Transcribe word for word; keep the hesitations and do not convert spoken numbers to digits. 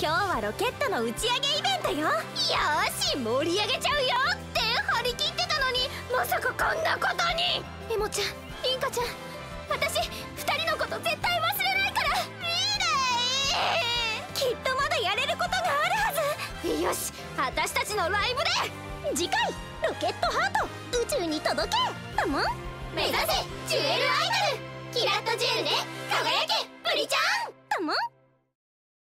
今日はロケットの打ち上げイベントよ。よーし盛り上げちゃうよって張り切ってたのに、まさかこんなことに。エモちゃん、リンカちゃん、私ふたりのこと絶対忘れないから。ミレイ、きっとまだやれることがあるはず。よし、私たちのライブで。次回ロケットハート宇宙に届けだもん。目指せジュエルアイドル、キラッとジュエルで輝けプリちゃんだもん。